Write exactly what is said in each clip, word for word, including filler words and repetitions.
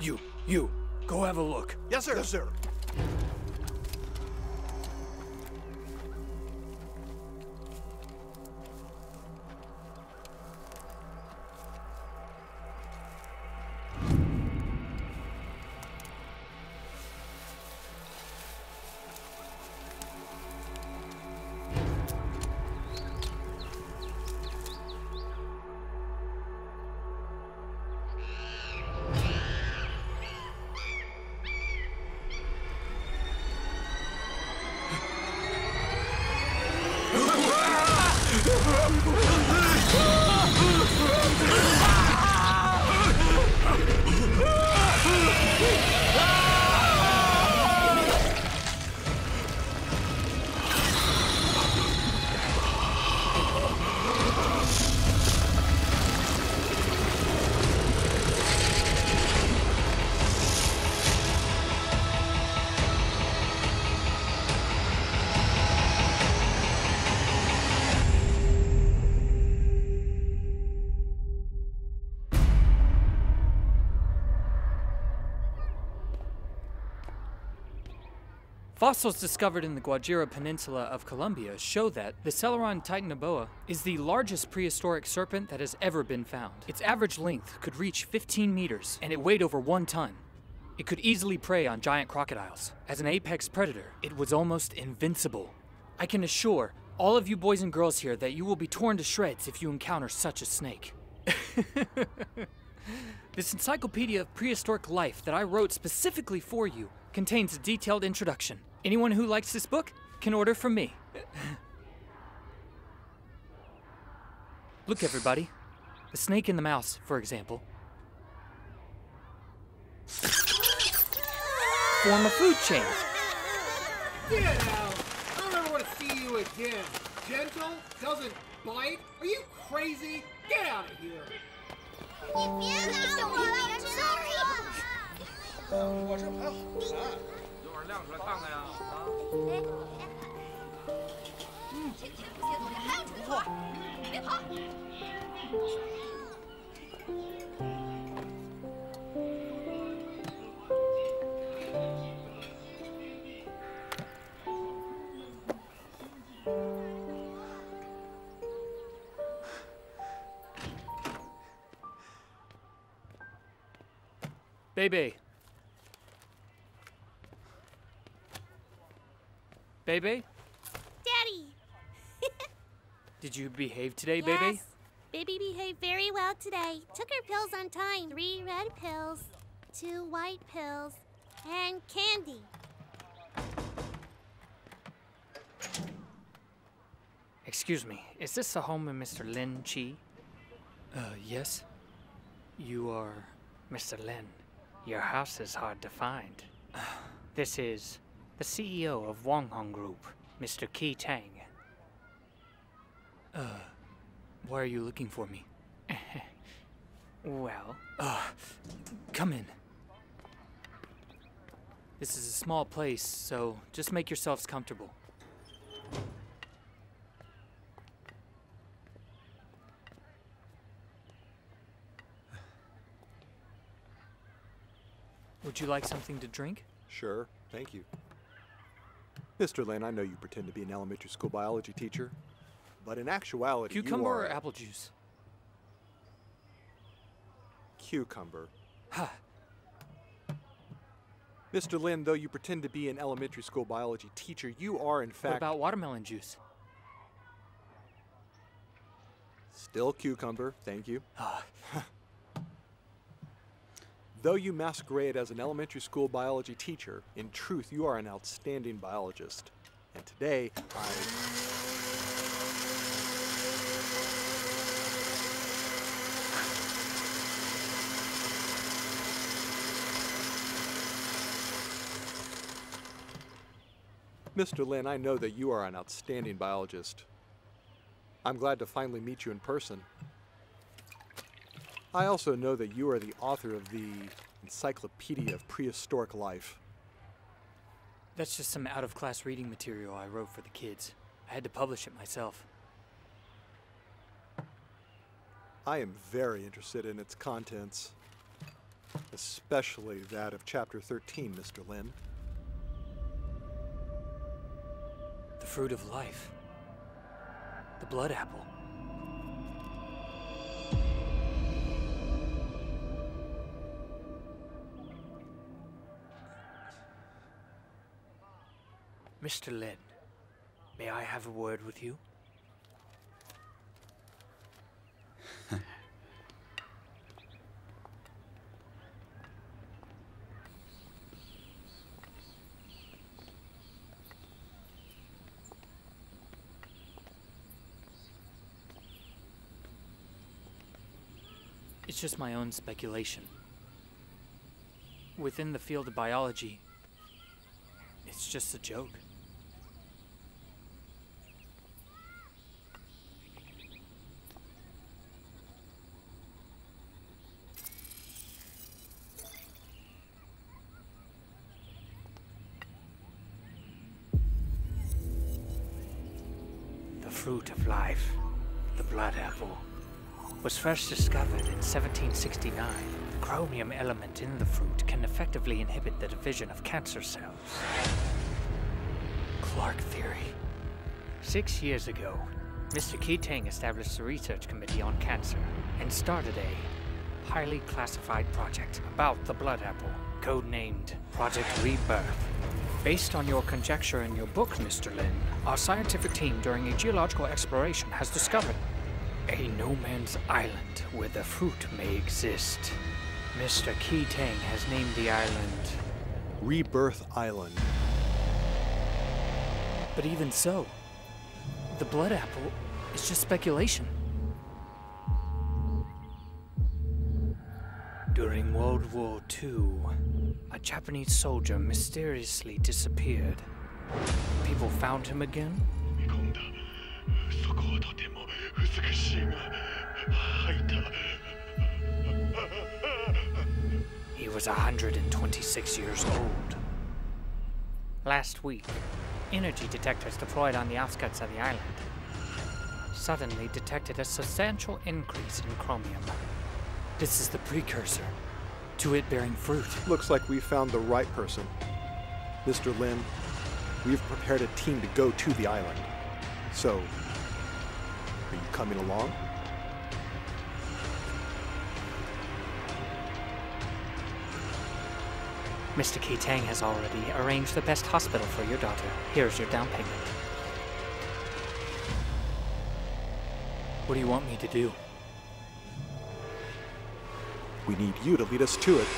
You, you, go have a look. Yes, sir. Yes, sir. Fossils discovered in the Guajira Peninsula of Colombia show that the Celeron titanoboa is the largest prehistoric serpent that has ever been found. Its average length could reach fifteen meters, and it weighed over one ton. It could easily prey on giant crocodiles. As an apex predator, it was almost invincible. I can assure all of you boys and girls here that you will be torn to shreds if you encounter such a snake. This encyclopedia of prehistoric life that I wrote specifically for you contains a detailed introduction. Anyone who likes this book can order from me. Look, everybody. The snake and the mouse, for example, form a food chain. Get out! I don't ever want to see you again. Gentle? Doesn't bite? Are you crazy? Get out of here! Bebe. Bebe? Daddy! Did you behave today, Yes. Bebe? Baby behaved very well today. Took her pills on time. Three red pills, two white pills, and candy. Excuse me, is this the home of Mister Lin Chi? Uh, yes. You are Mister Lin. Your house is hard to find. This is the C E O of Wang Hong Group, Mister Qi Tang. Uh, why are you looking for me? Well, uh, come in. This is a small place, so just make yourselves comfortable. Would you like something to drink? Sure, thank you. Mister Lin, I know you pretend to be an elementary school biology teacher, but in actuality, Cucumber you are... or apple juice? Cucumber. Ha! Mister Lin, though you pretend to be an elementary school biology teacher, you are in fact... What about watermelon juice? Still cucumber, thank you. Ah. Though you masquerade as an elementary school biology teacher, in truth you are an outstanding biologist. And today, I... Mister Lin, I know that you are an outstanding biologist. I'm glad to finally meet you in person. I also know that you are the author of the Encyclopedia of Prehistoric Life. That's just some out-of-class reading material I wrote for the kids. I had to publish it myself. I am very interested in its contents. Especially that of Chapter thirteen, Mister Lin. The fruit of life. The blood apple. Mister Lin, may I have a word with you? It's just my own speculation. Within the field of biology, it's just a joke. The fruit of life, the blood apple, was first discovered in seventeen sixty-nine. The chromium element in the fruit can effectively inhibit the division of cancer cells. Clark theory. Six years ago, Mister Keating established a research committee on cancer and started a highly classified project about the blood apple, codenamed Project Rebirth. Based on your conjecture in your book, Mister Lin, our scientific team during a geological exploration has discovered a no-man's island where the fruit may exist. Mister Keating has named the island Rebirth Island. But even so, the blood apple is just speculation. During World War Two, a Japanese soldier mysteriously disappeared. People found him again. He was one hundred twenty-six years old. Last week, energy detectors deployed on the outskirts of the island suddenly detected a substantial increase in chromium. This is the precursor to it bearing fruit. Looks like we found the right person. Mister Lin, we've prepared a team to go to the island. So, are you coming along? Mister Keating has already arranged the best hospital for your daughter. Here's your down payment. What do you want me to do? We need you to lead us to it.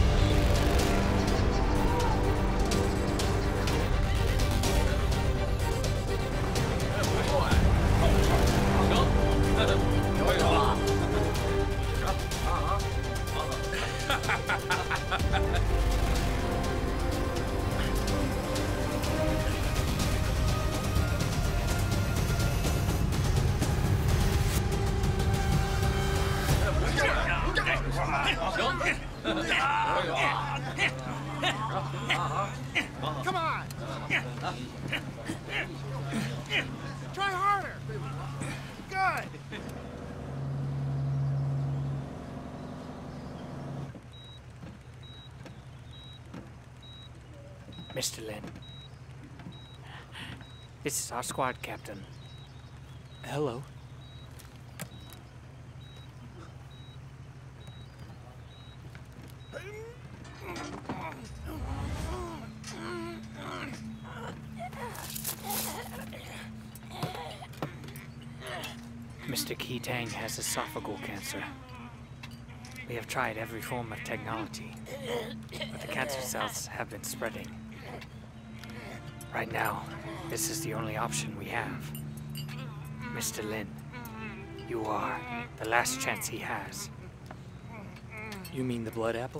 Come on! Try harder! Good! Mister Lin, this is our squad captain. Hello. Mister Keating has esophageal cancer. We have tried every form of technology, but the cancer cells have been spreading. Right now, this is the only option we have. Mister Lin, you are the last chance he has. You mean the blood apple?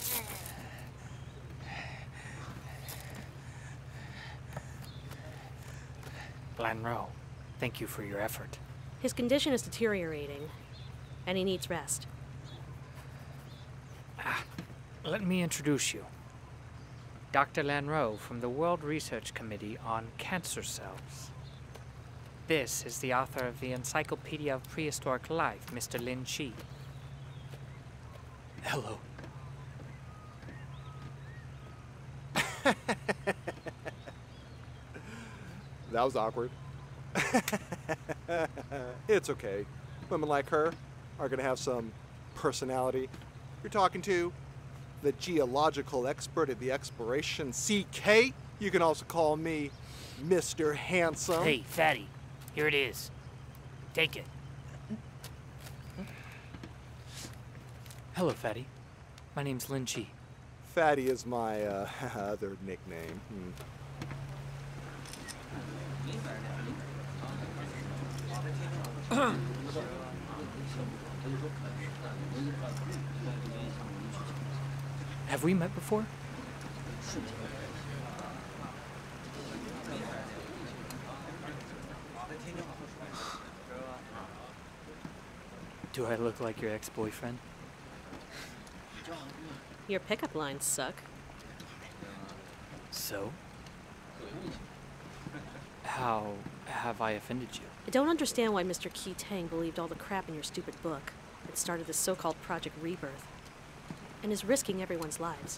Lanro, thank you for your effort. His condition is deteriorating, and he needs rest. Ah, let me introduce you. Doctor Lanro from the World Research Committee on Cancer Cells. This is the author of the Encyclopedia of Prehistoric Life, Mister Lin Chi. Hello. That was awkward. It's okay. Women like her are gonna have some personality. You're talking to the geological expert at the exploration, C K. You can also call me Mister Handsome. Hey, fatty, here it is. Take it. Hello, Fatty. My name's Lin Chi. Fatty is my uh, other nickname. Hmm. Have we met before? Do I look like your ex-boyfriend? Your pickup lines suck. So? How have I offended you? I don't understand why Mister Ki Tang believed all the crap in your stupid book that started the so-called Project Rebirth and is risking everyone's lives.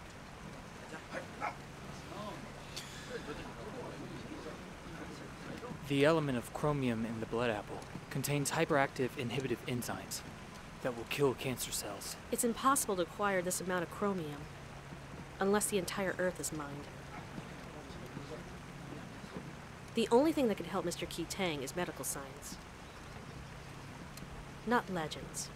The element of chromium in the blood apple contains hyperactive inhibitive enzymes that will kill cancer cells. It's impossible to acquire this amount of chromium unless the entire Earth is mined. The only thing that can help Mister Ki Tang is medical science, not legends.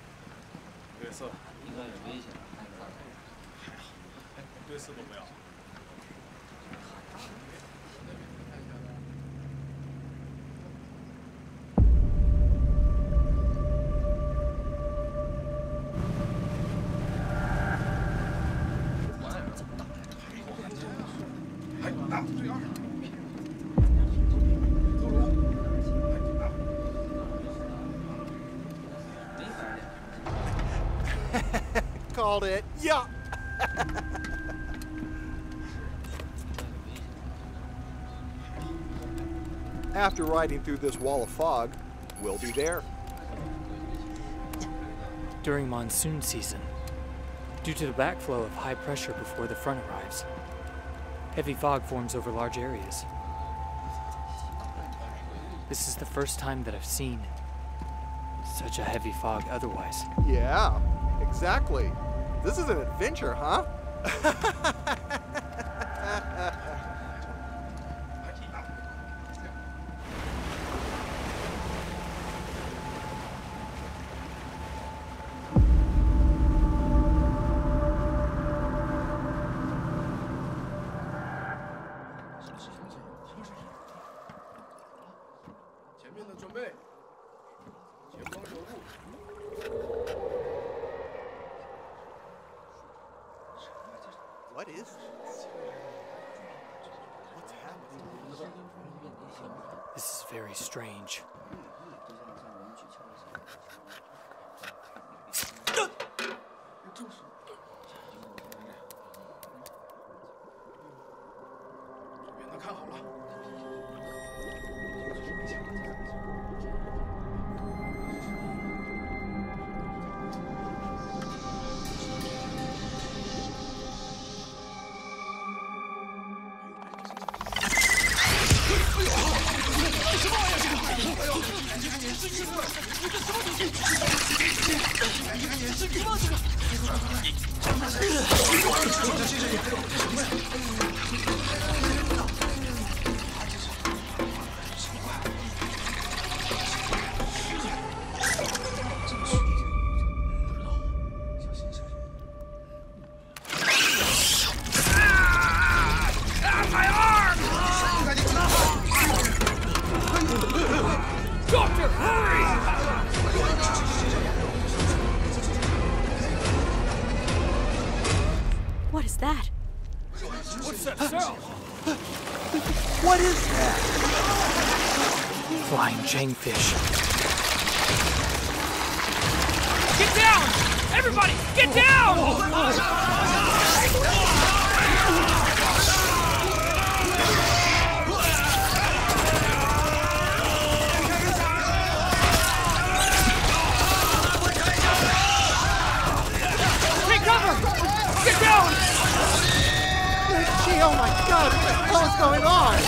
Called it. Yeah. After riding through this wall of fog, we'll be there. During monsoon season, due to the backflow of high pressure before the front arrives, heavy fog forms over large areas. This is the first time that I've seen such a heavy fog otherwise. Yeah, exactly. This is an adventure, huh? What is this? What's happening? This is very strange. What is that? What's that sound? What is that? Flying jangfish. Get down! Everybody, get down! Take cover! Get down! Let's God, what the hell is going on?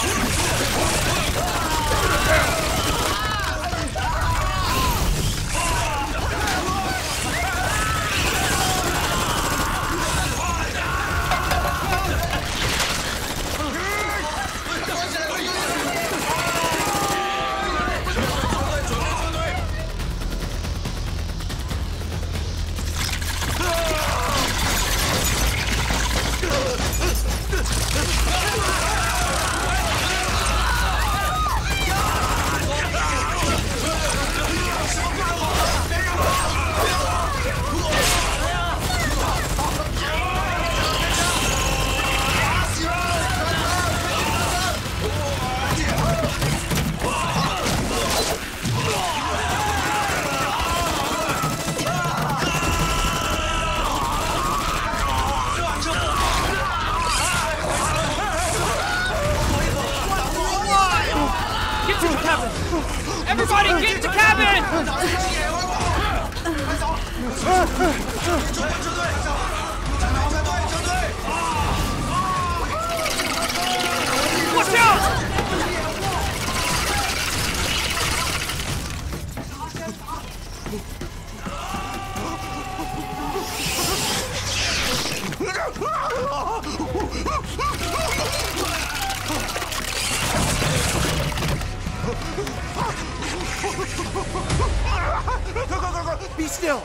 Everybody get into cabin! Watch out! Be still!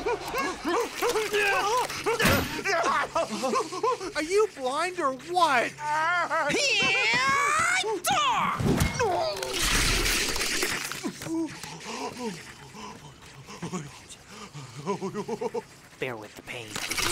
Are you blind or what? Bear with the pain.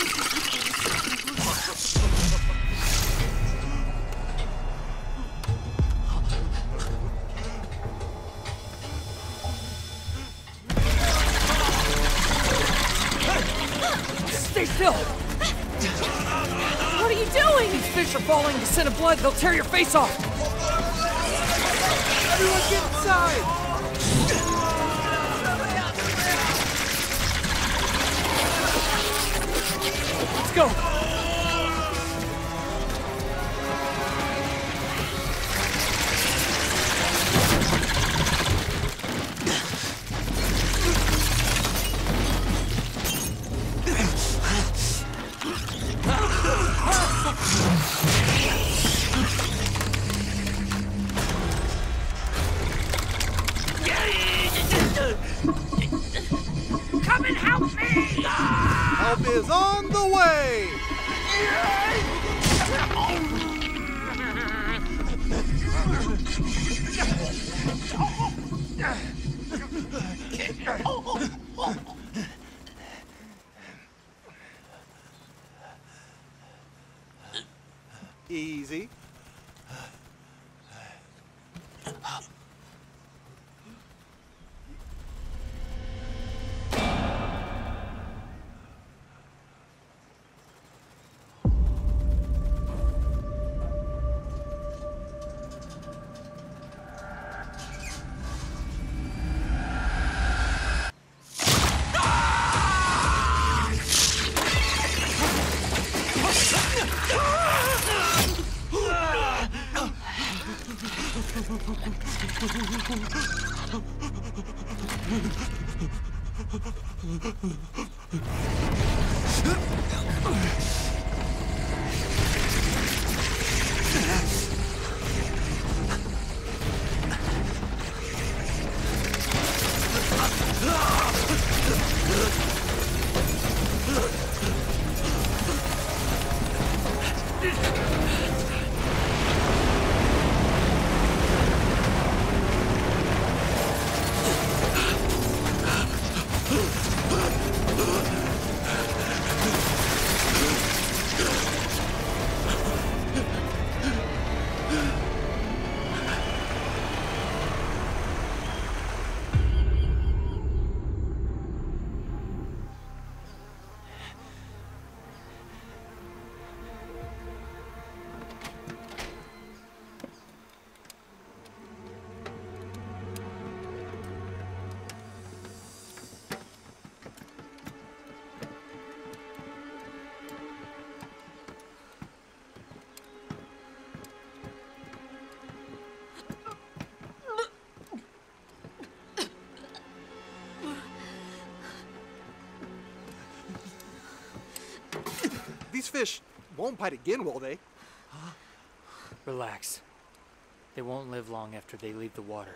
Stay still! What are you doing? These fish are falling to scent of blood. They'll tear your face off. Everyone get inside! Let's go. Come and help me! Help is on the way! Easy. fish won't bite again, will they? Relax. They won't live long after they leave the water.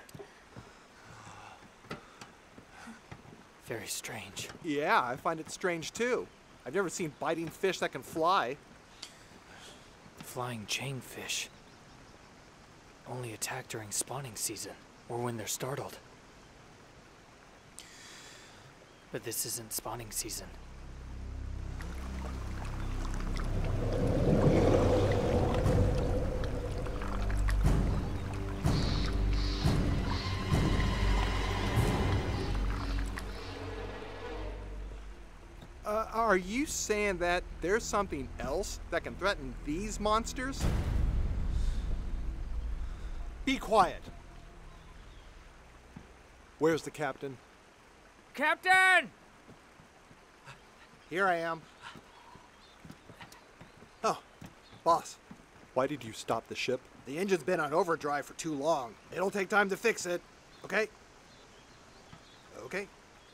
Very strange. Yeah, I find it strange too. I've never seen biting fish that can fly. Flying chain fish only attack during spawning season, or when they're startled. But this isn't spawning season. Uh, are you saying that there's something else that can threaten these monsters? Be quiet. Where's the captain? Captain! Here I am. Oh, boss. Why did you stop the ship? The engine's been on overdrive for too long. It'll take time to fix it. Okay? Okay.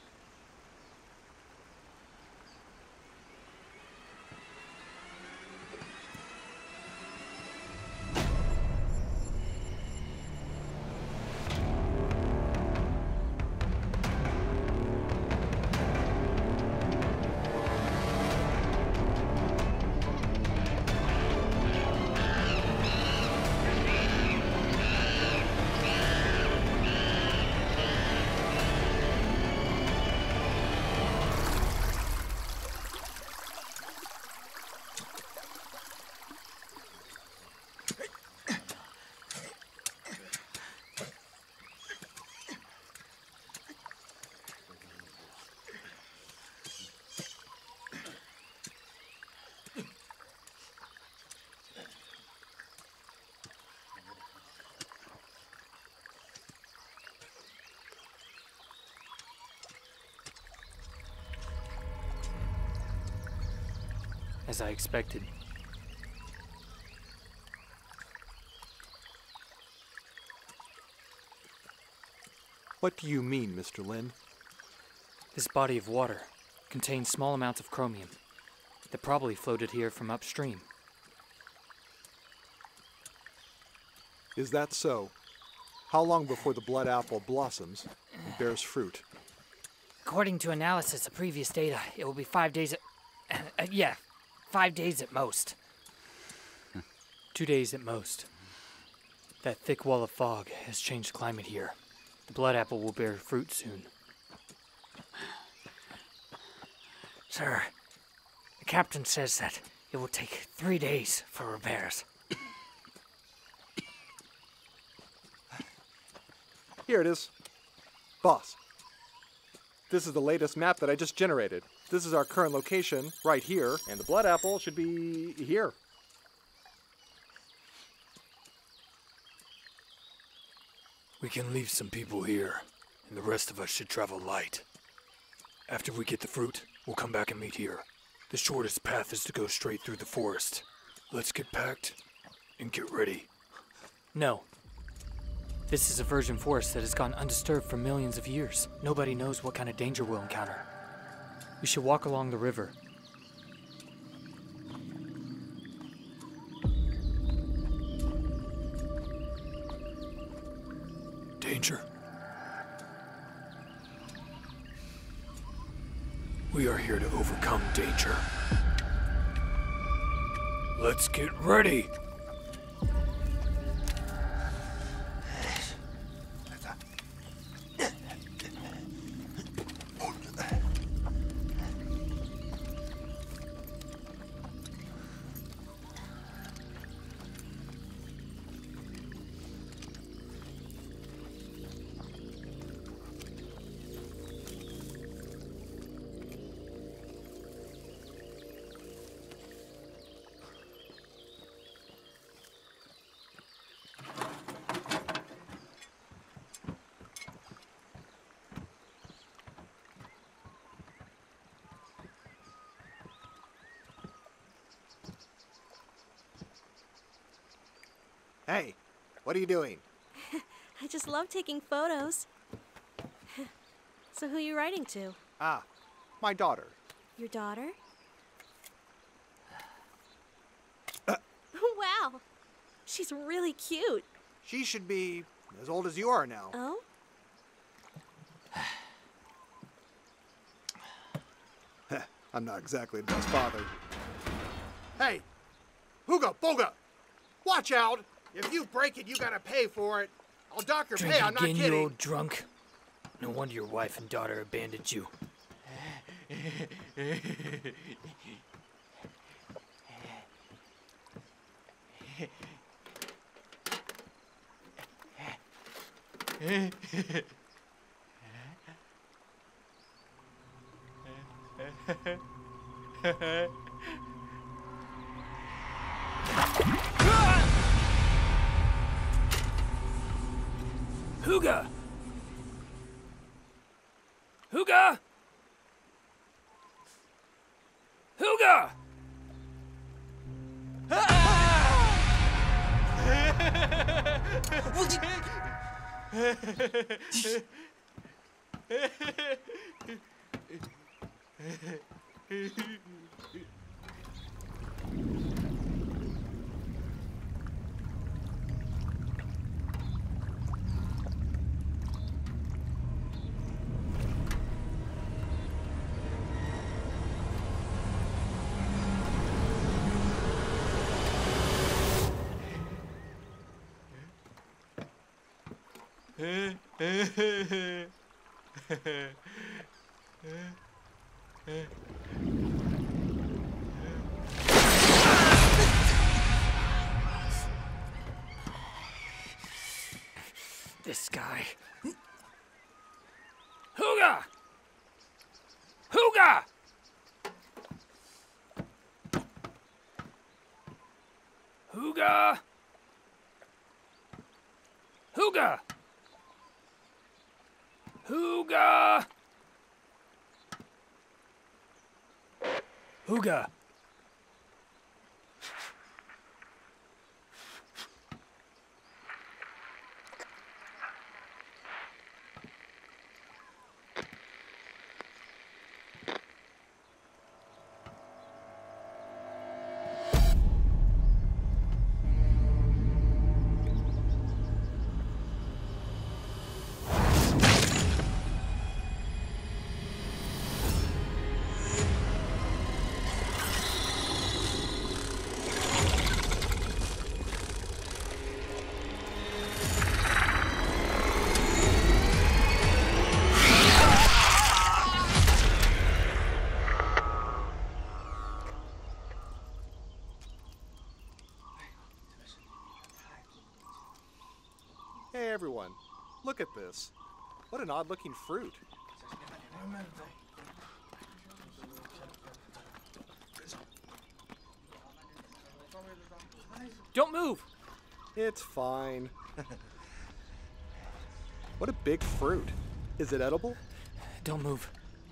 As I expected. What do you mean, Mister Lin? This body of water contains small amounts of chromium that probably floated here from upstream. Is that so? How long before the blood apple blossoms and bears fruit? According to analysis of previous data, it will be five days at... Uh, yeah, five days at most. Two days at most. That thick wall of fog has changed climate here. The blood apple will bear fruit soon. Sir, the captain says that it will take three days for repairs. Here it is. Boss. This is the latest map that I just generated. This is our current location, right here, and the blood apple should be here. We can leave some people here, and the rest of us should travel light. After we get the fruit, we'll come back and meet here. The shortest path is to go straight through the forest. Let's get packed and get ready. No. This is a virgin forest that has gone undisturbed for millions of years. Nobody knows what kind of danger we'll encounter. We should walk along the river. Danger. We are here to overcome danger. Let's get ready! Hey, what are you doing? I just love taking photos. So who are you writing to? Ah, my daughter. Your daughter? She's really cute. She should be as old as you are now. Oh? I'm not exactly the best father. Hey! Hooga Booga! Watch out! If you break it, you gotta pay for it. I'll dock your Drinking pay, I'm not again, you kidding. old drunk. No wonder your wife and daughter abandoned you. Hooga! Hooga! Hooga! This guy. Hooga! Hooga! Hooga! Hooga! Hooga! Hooga! Hey everyone, look at this. What an odd-looking fruit. Don't move! It's fine. What a big fruit. Is it edible? Don't move.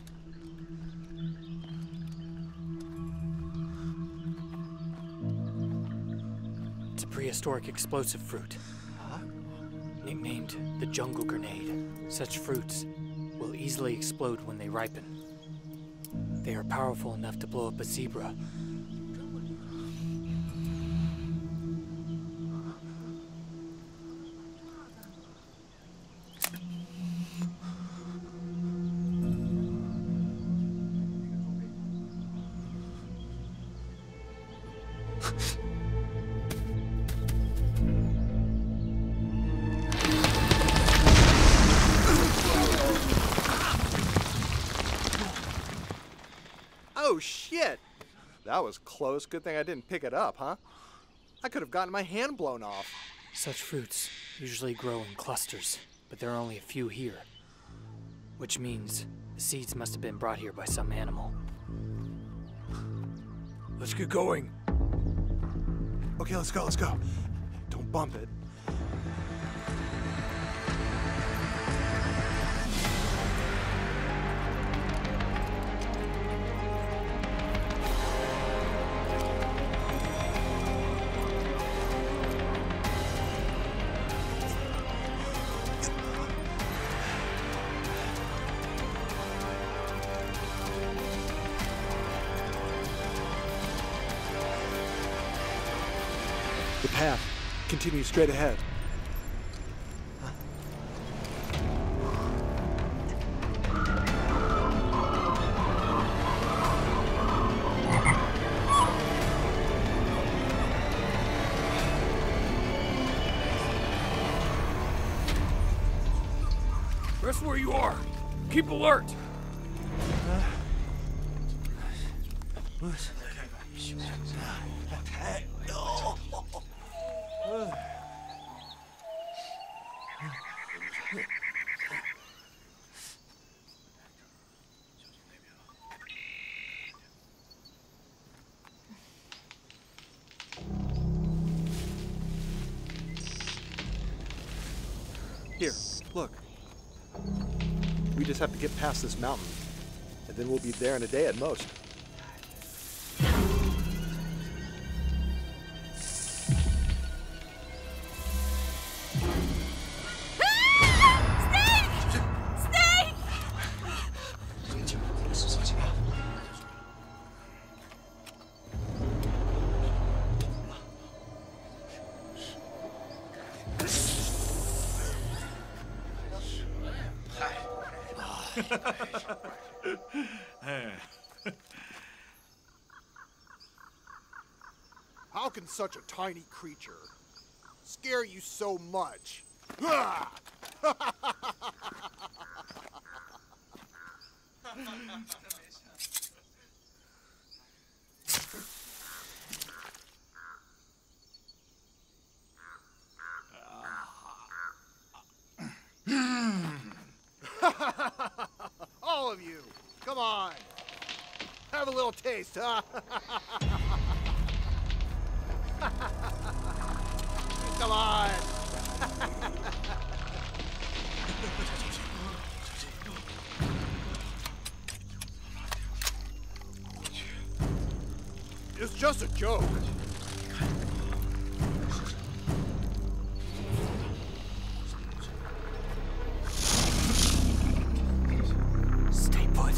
It's a prehistoric explosive fruit. Huh? Nicknamed the jungle grenade. Such fruits will easily explode when they ripen. They are powerful enough to blow up a zebra. Oh shit! That was close. Good thing I didn't pick it up, huh? I could have gotten my hand blown off. Such fruits usually grow in clusters, but there are only a few here. Which means the seeds must have been brought here by some animal. Let's get going. Okay, let's go, let's go. Don't bump it. The path continue straight ahead. Rest where you are. Keep alert. Here, look. We just have to get past this mountain, and then we'll be there in a day at most. How can such a tiny creature scare you so much? Ah! All of you, come on. Have a little taste, huh? Come on. It's just a joke. Stay put.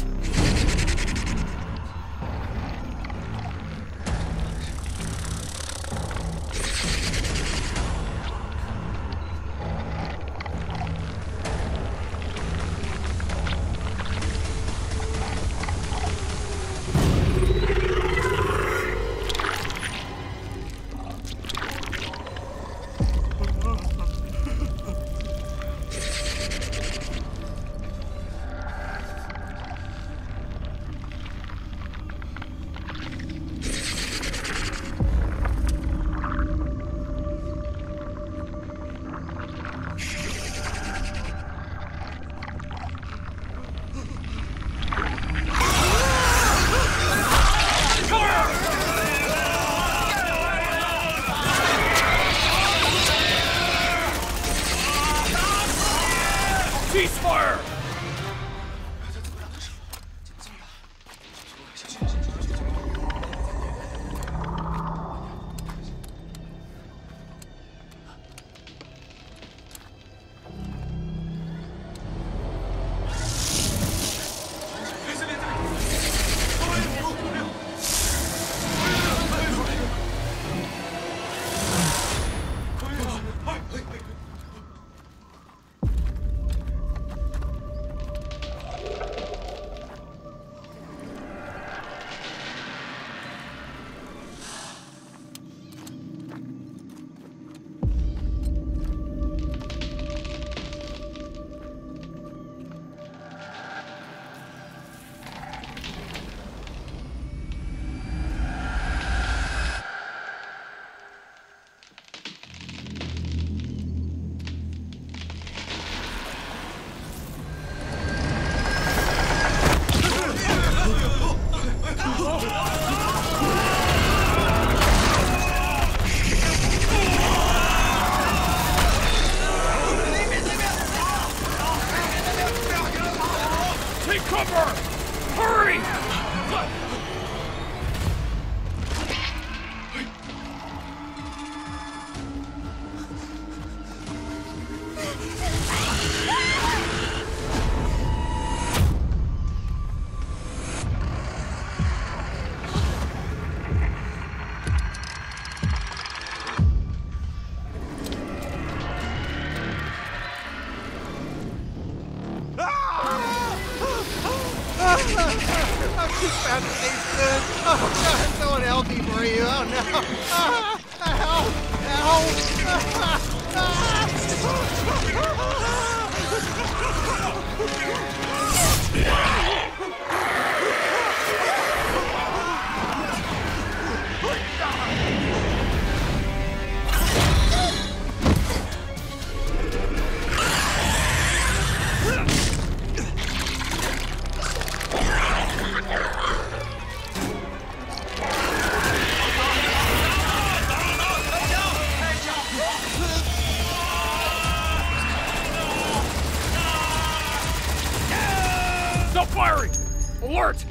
Ceasefire! Take cover! Hurry! I'm just about to taste good. Oh, God, I'm so unhealthy for you. Oh, no. Ah, help! Help! Ah, Stop firing! Alert!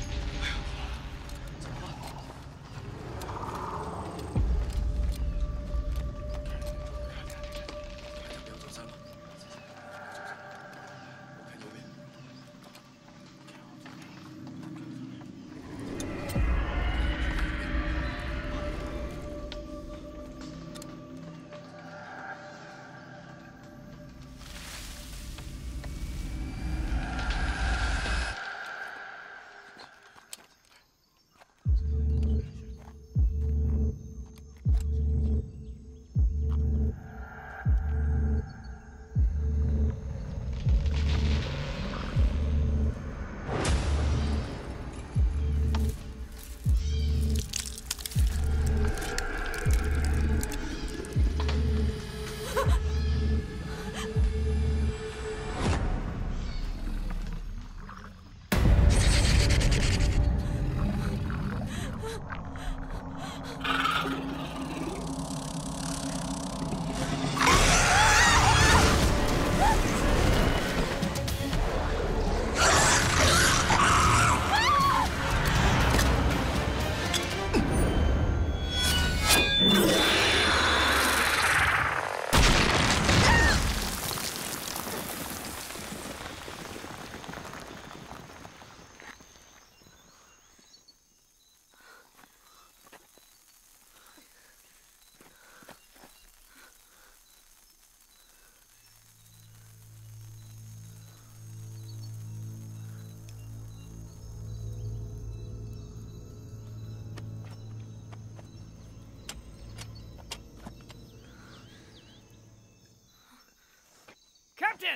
Captain!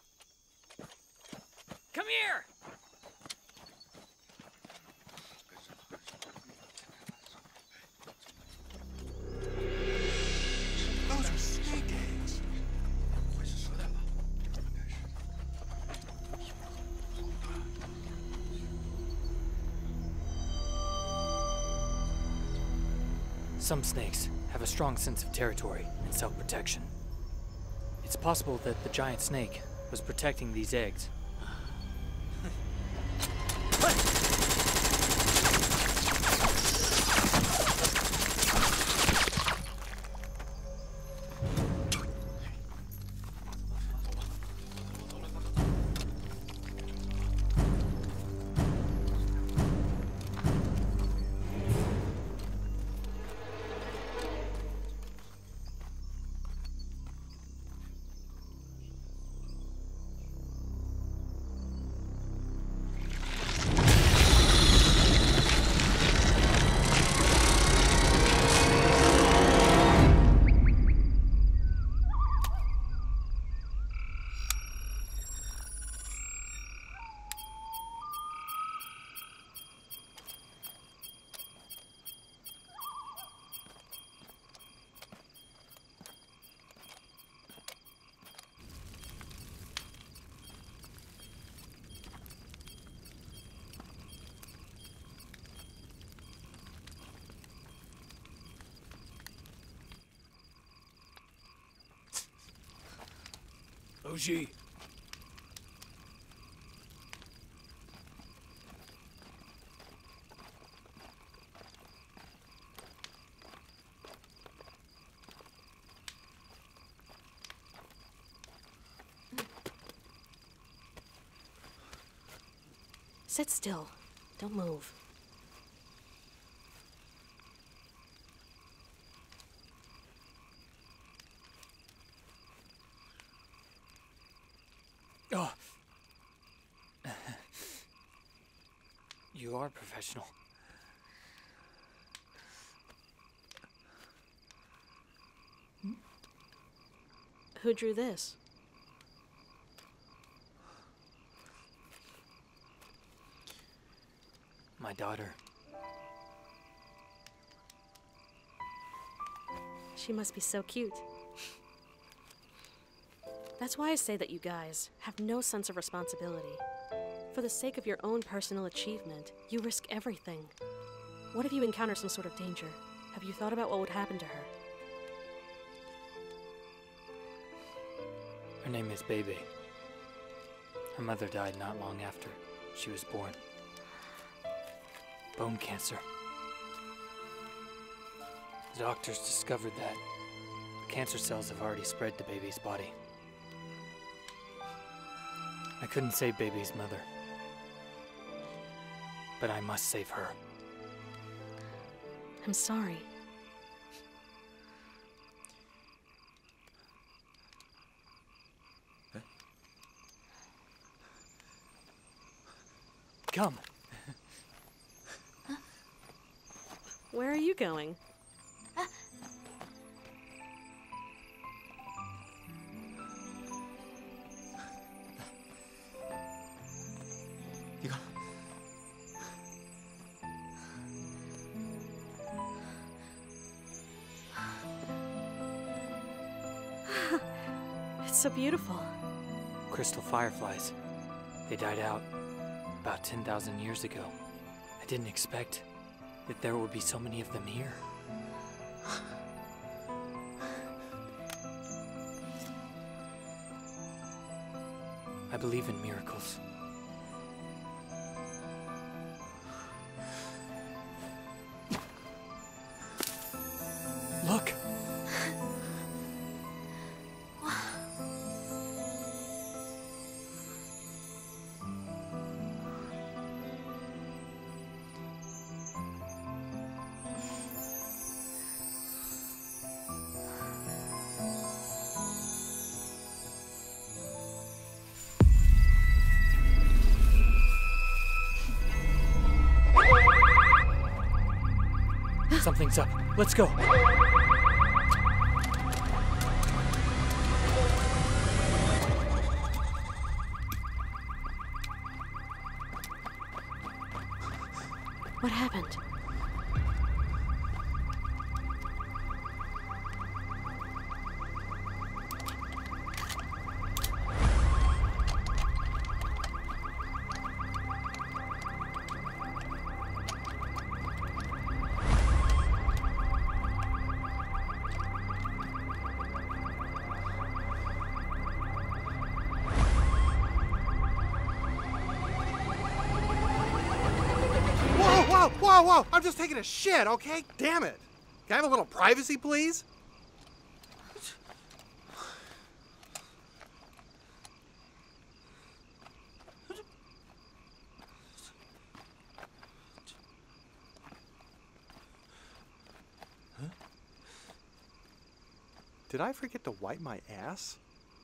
Come here! those are snake eggs. Some snakes have a strong sense of territory and self-protection. It's possible that the giant snake was protecting these eggs. Koji. Sit still. Don't move. Oh. You are professional. Who drew this? My daughter. She must be so cute. That's why I say that you guys have no sense of responsibility. For the sake of your own personal achievement, you risk everything. What if you encounter some sort of danger? Have you thought about what would happen to her? Her name is Bebe. Her mother died not long after she was born. Bone cancer. The doctors discovered that the cancer cells have already spread to Baby's body. I couldn't save Baby's mother, but I must save her. I'm sorry. Come. Where are you going? You go. It's so beautiful. Crystal fireflies. They died out about ten thousand years ago. I didn't expect that there would be so many of them here. I believe in miracles. Look! Something's up. Let's go. What happened? Whoa, whoa, whoa! I'm just taking a shit, okay? Damn it! Can I have a little privacy, please? Huh? Did I forget to wipe my ass?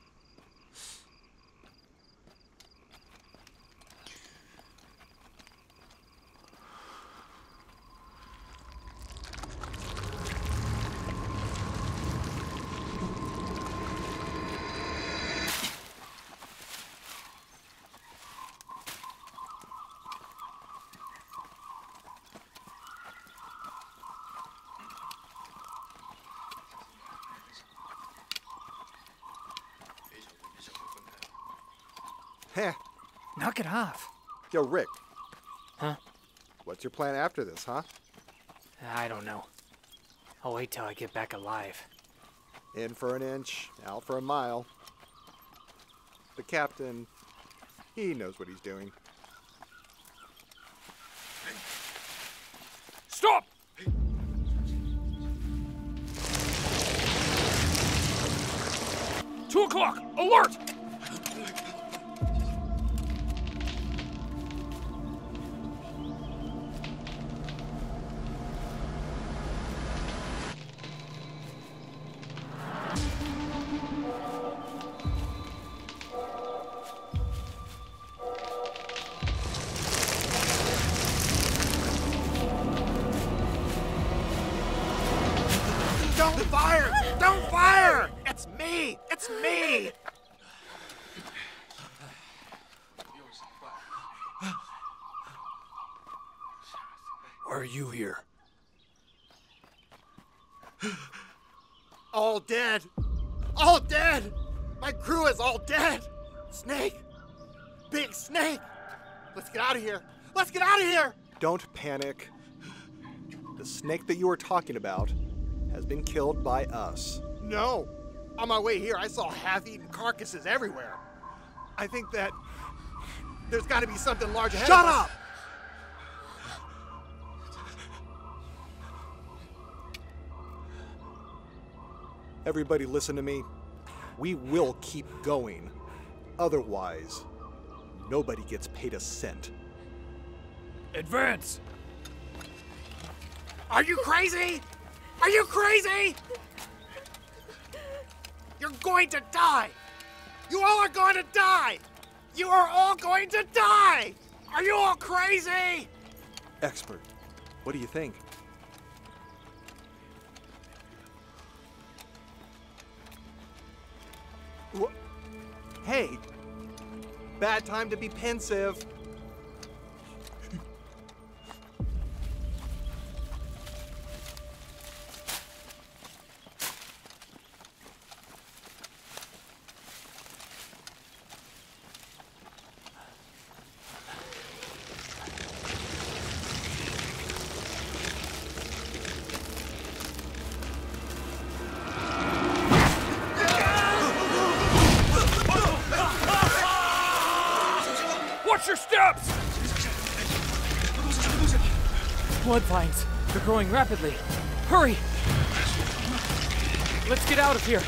Heh. Knock it off. Yo, Rick. Huh? What's your plan after this, huh? I don't know. I'll wait till I get back alive. In for an inch, out for a mile. The captain, he knows what he's doing. Stop! Two o'clock! Alert! Don't fire! Don't fire! It's me! It's me! Why are you here? All dead! All dead! My crew is all dead! Snake! Big snake! Let's get out of here! Let's get out of here! Don't panic. The snake that you were talking about has been killed by us. No! On my way here, I saw half-eaten carcasses everywhere. I think that there's got to be something large ahead Shut of us. up! Everybody listen to me. We will keep going. Otherwise, nobody gets paid a cent. Advance! Are you crazy? Are you crazy? You're going to die! You all are going to die! You are all going to die! Are you all crazy? Expert, what do you think? Wha- Hey, bad time to be pensive. Watch your steps! Blood vines. They're growing rapidly. Hurry! Let's get out of here.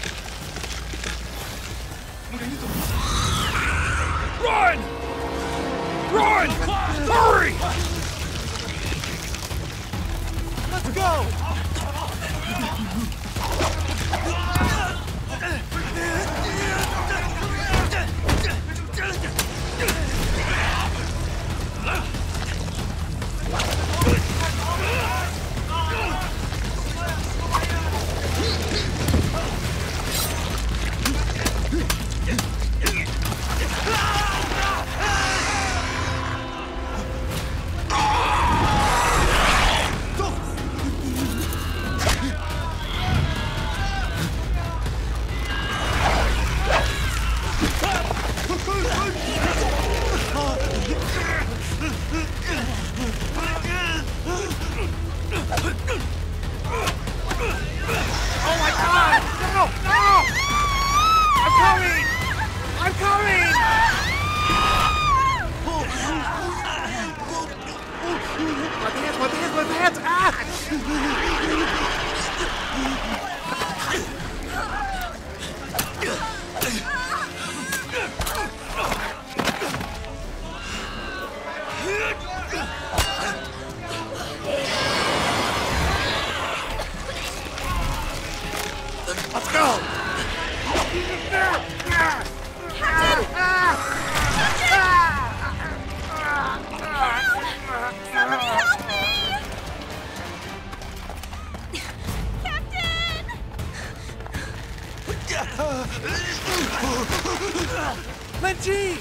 Run! Run! Hurry! Let's go! Oh my God! No! No! I'm coming! I'm coming! My pants! My pants! My pants! Ah! Let's go! Lenji!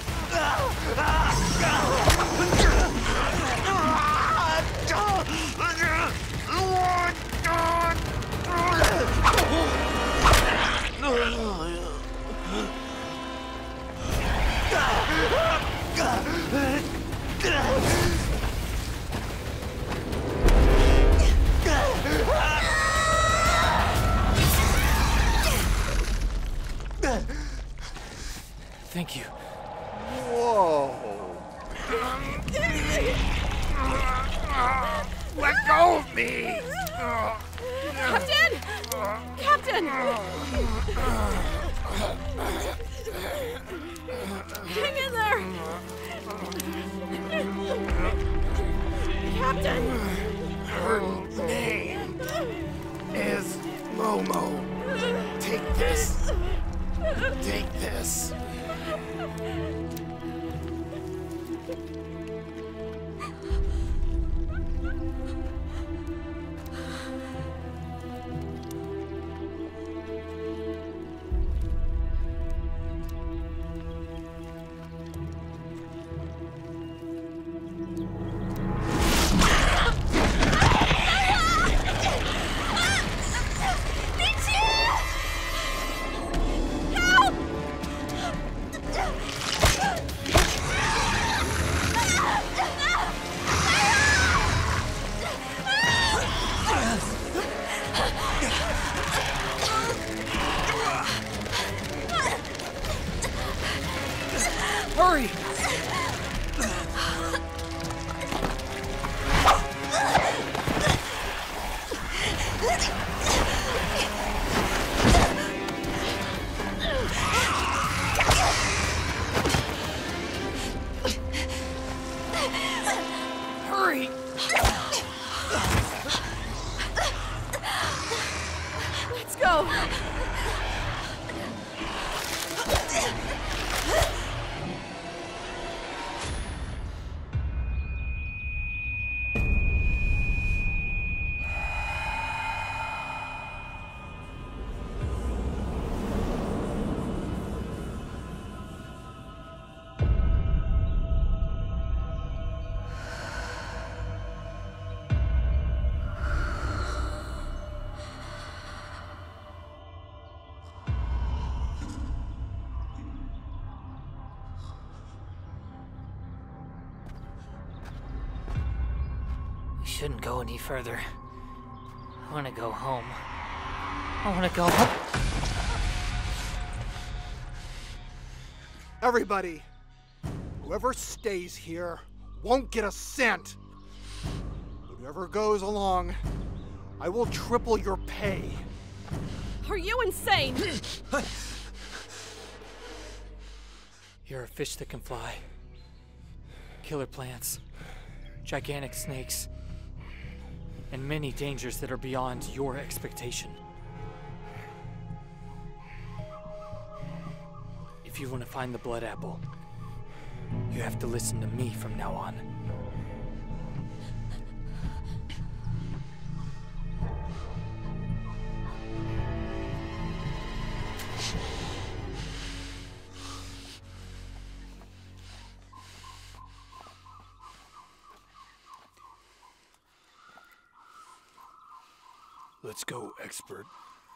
Thank you. Whoa! Let go of me! Captain! Captain! Hang in there! Captain! Her name is Momo. Take this. Take this. Hurry! Let's go! Shouldn't go any further. I want to go home. I want to go home. Everybody, whoever stays here won't get a cent. Whoever goes along, I will triple your pay. Are you insane? You're a fish that can fly. Killer plants. Gigantic snakes. And many dangers that are beyond your expectation. If you want to find the blood apple, you have to listen to me from now on. Let's go, expert.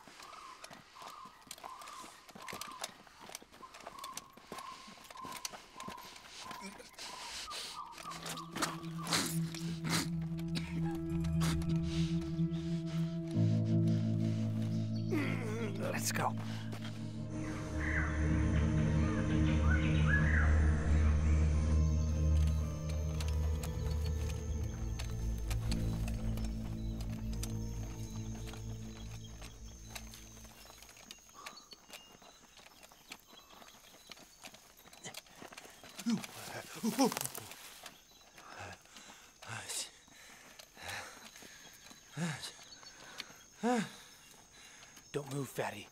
Let's go. Don't move, fatty.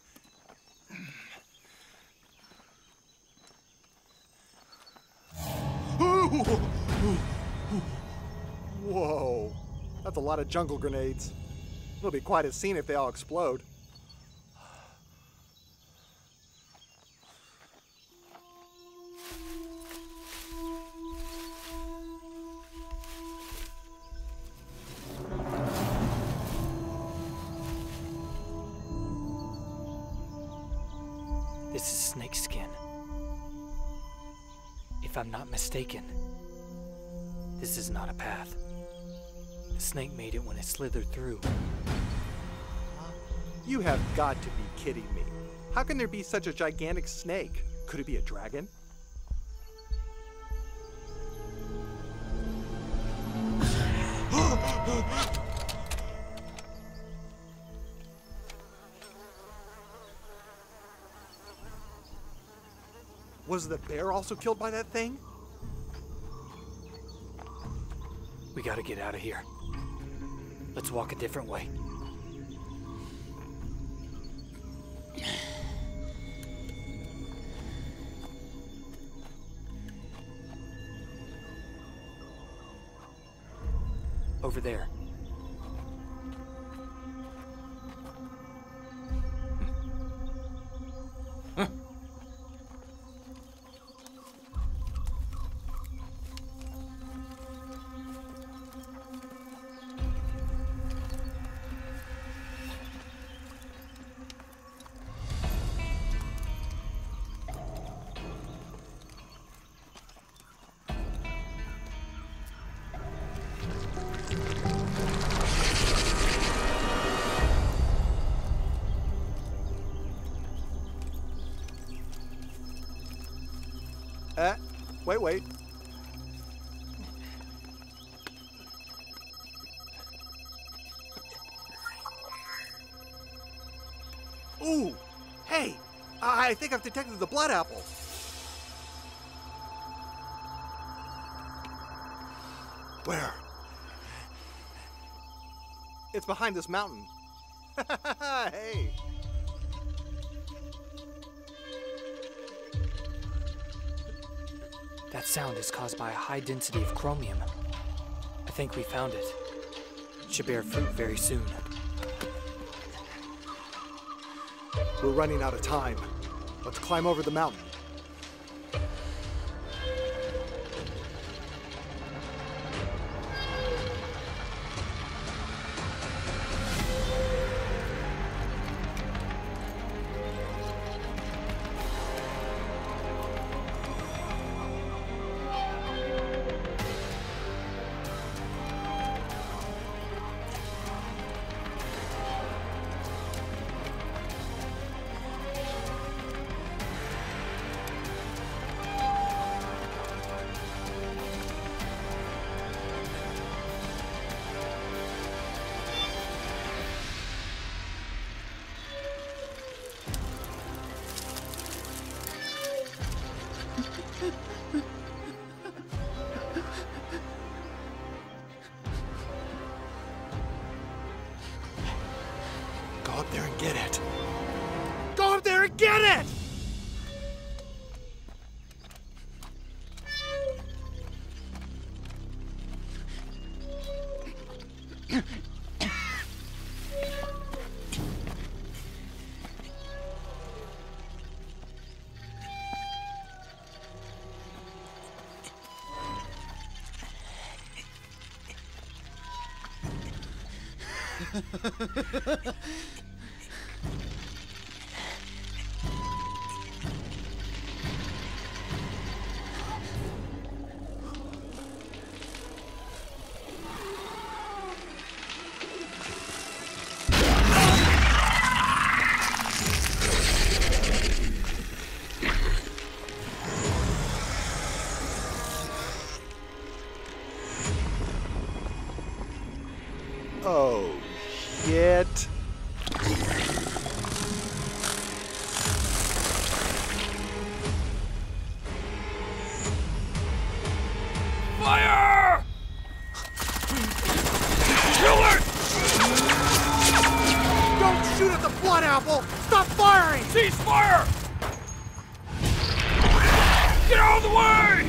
Whoa, that's a lot of jungle grenades. It'll be quite a scene if they all explode. This is snake skin. If I'm not mistaken, this is not a path. The snake made it when it slithered through. You have got to be kidding me. How can there be such a gigantic snake? Could it be a dragon? Was the bear also killed by that thing? We gotta get out of here. Let's walk a different way. Over there. Uh, wait, wait. Ooh, hey, I think I've detected the blood apple. Where? It's behind this mountain. Hey! That sound is caused by a high density of chromium. I think we found it. It should bear fruit very soon. We're running out of time. Let's climb over the mountain. Go up there and get it. Go up there and get it! Oh, shit. Fire! Kill it! Don't shoot at the blood apple! Stop firing! Cease fire! Get out of the way!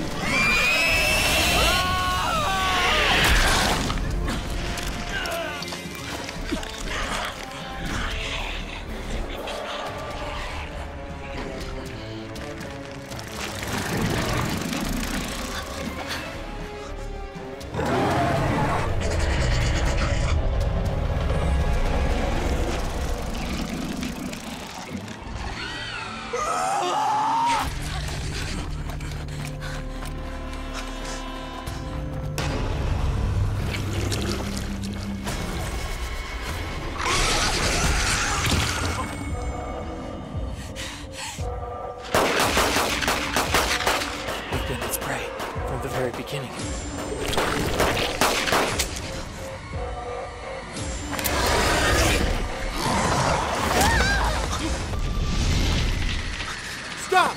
Beginning. Stop!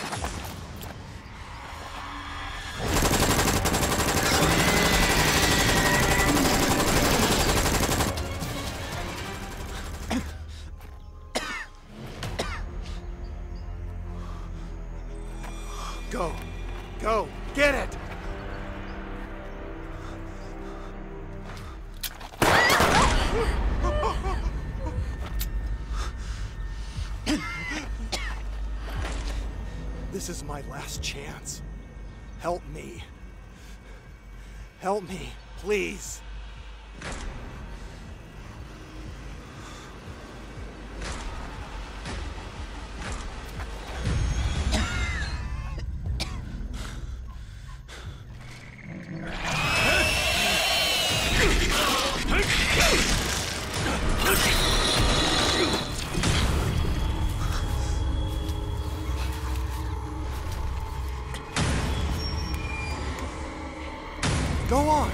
Go. Go. Get it! This is my last chance. Help me. Help me, please. Go on.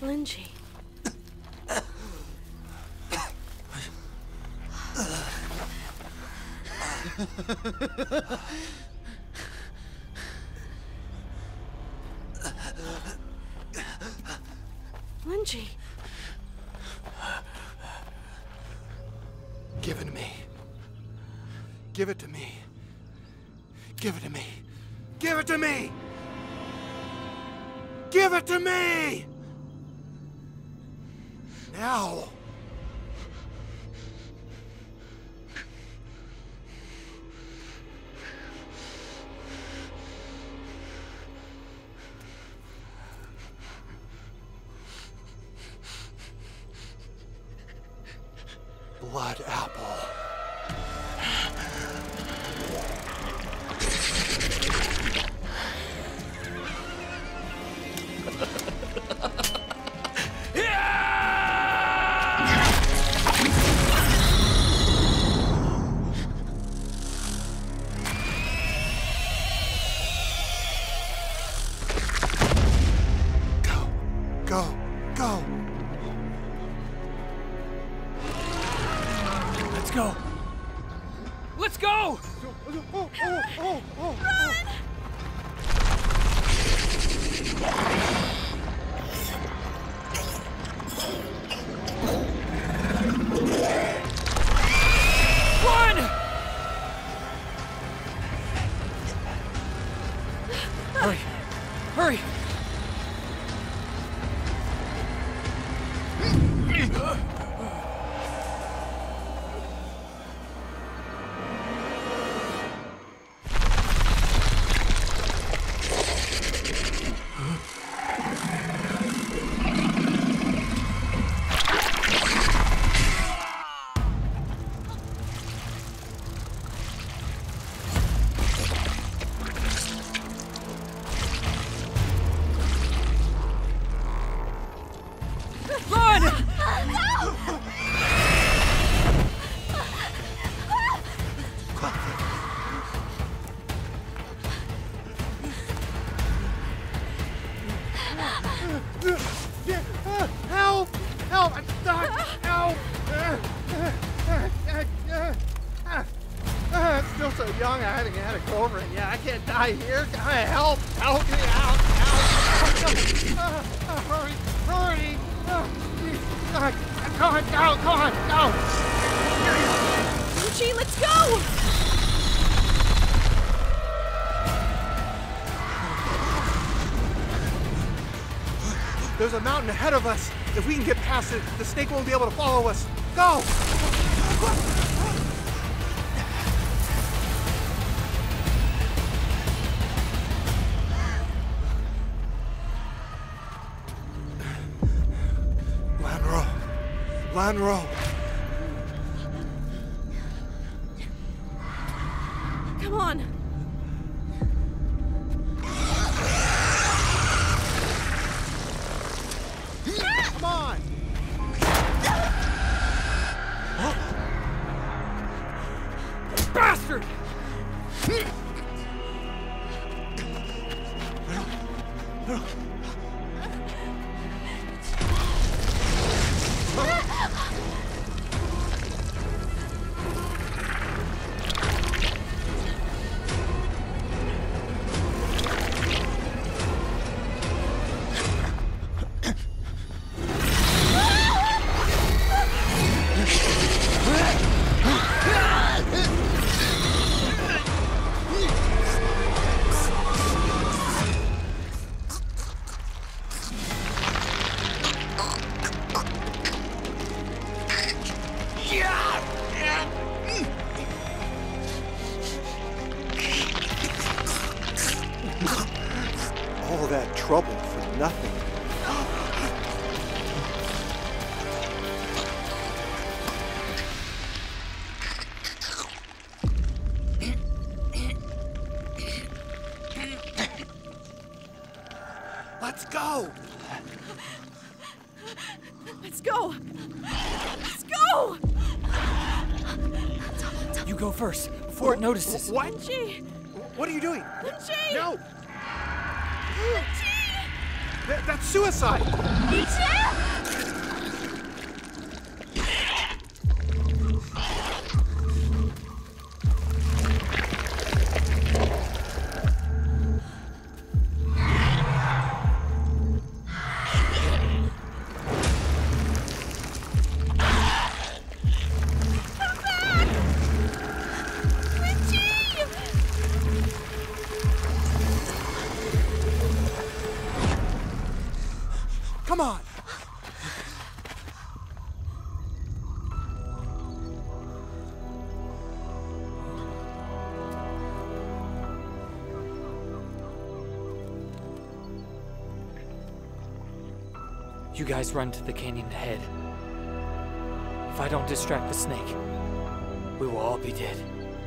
Linji. Linji. Give it to me. Give it to me. Give it to me. Give it to me! Give it to me! Now! Blood apple. Go, go. Let's go. Let's go! Oh, oh, oh, oh, Run! Run! Hurry! Hurry! Run! Help! Help! I'm stuck! Help! I'm still so young, I haven't had a go over it yet. I can't die here. Help! Help me out! Help! Hurry! Hurry! Come on, go! Come on, go! Koji, let's go! There's a mountain ahead of us. If we can get past it, the snake won't be able to follow us. Go! Lanro. Lanro. Come on. Come on! Bastard! All that trouble for nothing. Let's go! Let's go! Let's go! You go first, before it notices. What? Linji! What are you doing? Linji! No! Linji! That, that's suicide! Come on! You guys run to the canyon ahead. If I don't distract the snake, we will all be dead.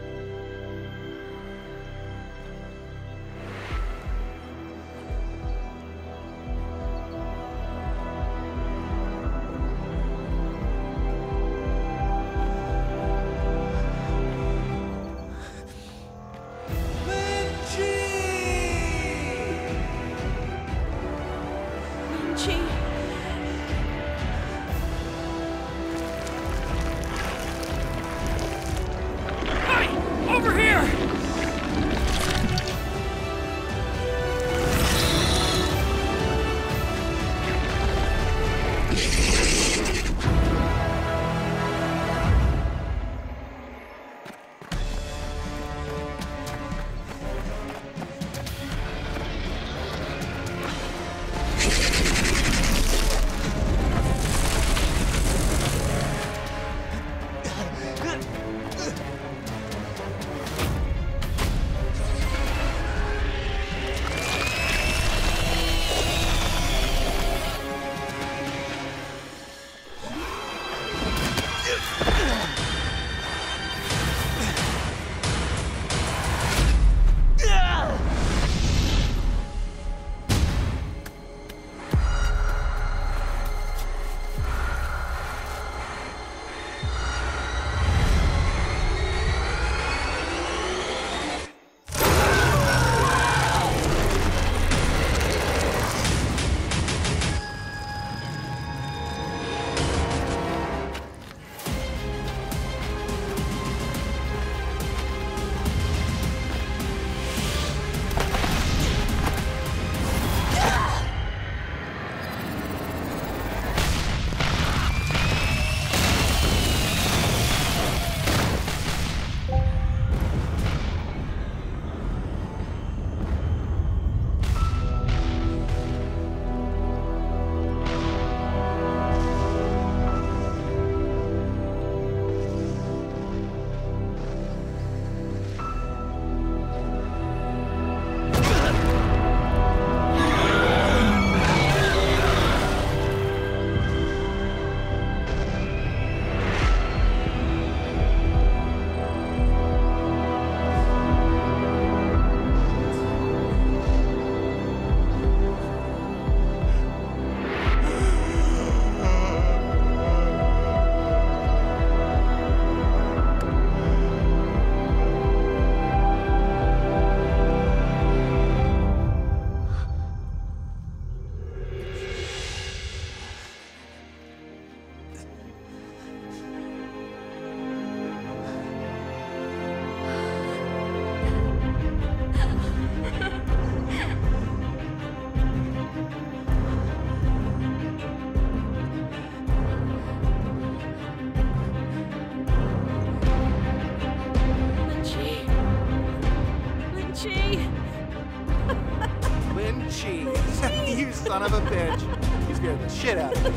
You son of a bitch. You scared the shit out of me.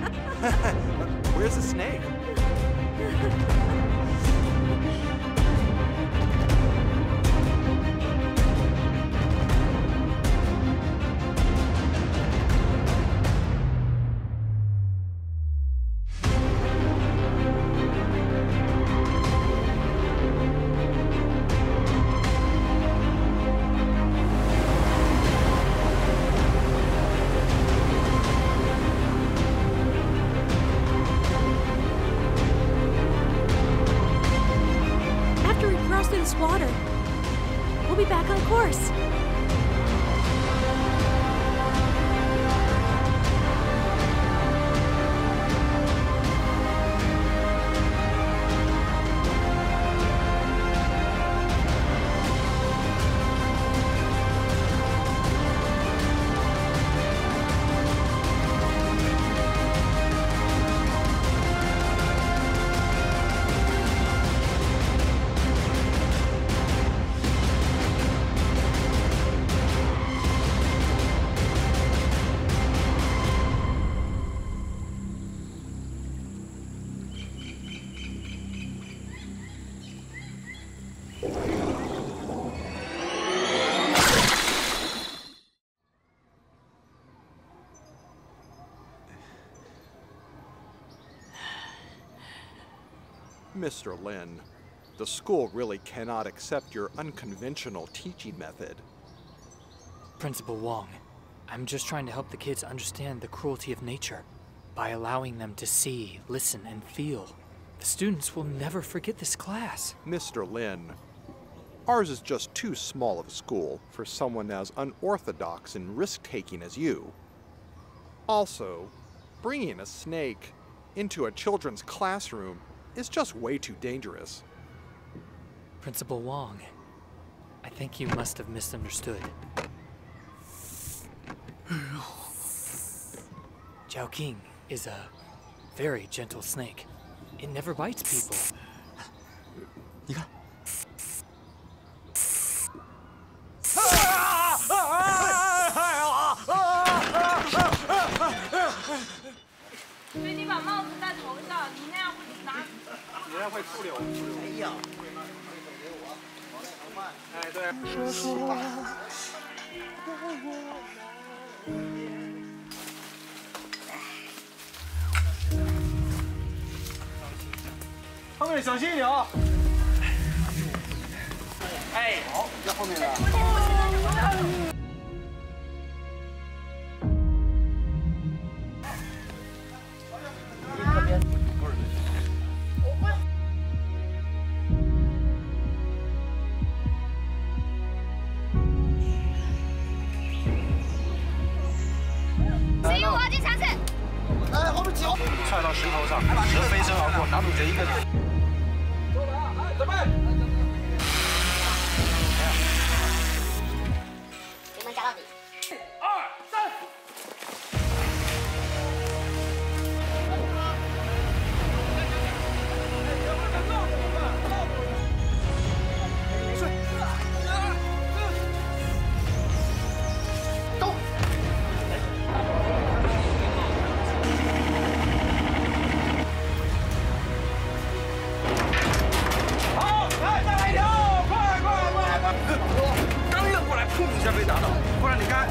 Where's the snake? Water. We'll be back on course. Mister Lin, the school really cannot accept your unconventional teaching method. Principal Wong, I'm just trying to help the kids understand the cruelty of nature by allowing them to see, listen, and feel. The students will never forget this class. Mister Lin, ours is just too small of a school for someone as unorthodox and risk-taking as you. Also, bringing a snake into a children's classroom is just way too dangerous. Principal Wong, I think you must have misunderstood. Zhao King is a very gentle snake. It never bites people. 你看。 所以你把帽子戴头上，你那样会拿。 你那样会触流。哎呀。哎，对。说说。后面小心一点啊！哎，好，在后面的。这边。 谁用滑稽尝试？ 哎，后面挤！ 踹到石头上，蛇飞身而过，男主角一个人。 准备！ 你们夹到底。 二三。走。 一下被打倒，不然你看。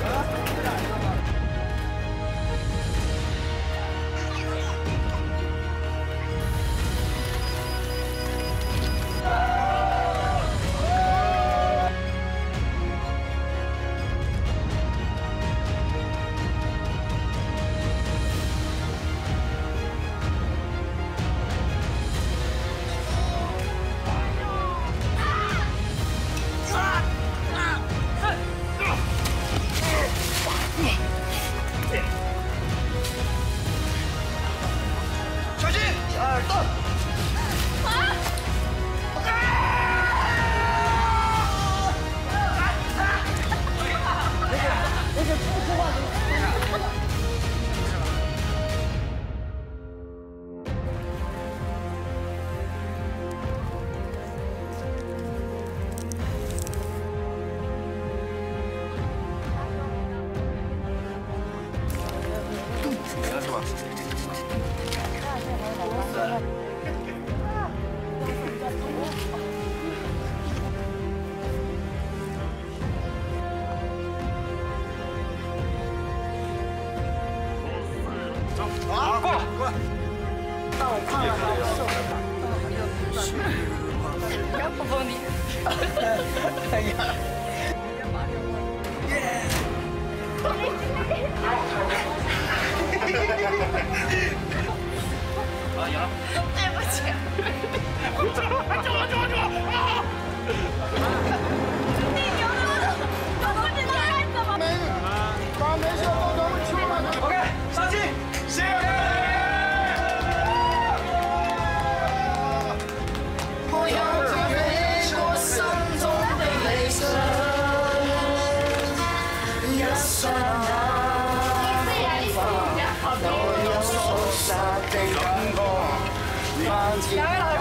两位老